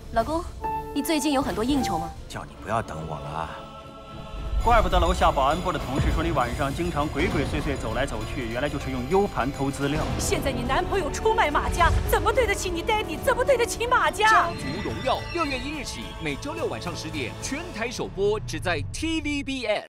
老公，你最近有很多应酬吗？ 叫你不要等我了。 怪不得楼下保安部的同事说你晚上经常鬼鬼祟祟走来走去，原来就是用 U 盘偷资料。 现在你男朋友出卖马家，怎么对得起你爹地？怎么对得起马家？ 家族荣耀6月1日起，每周六晚上10点全台首播，只在 TVBS。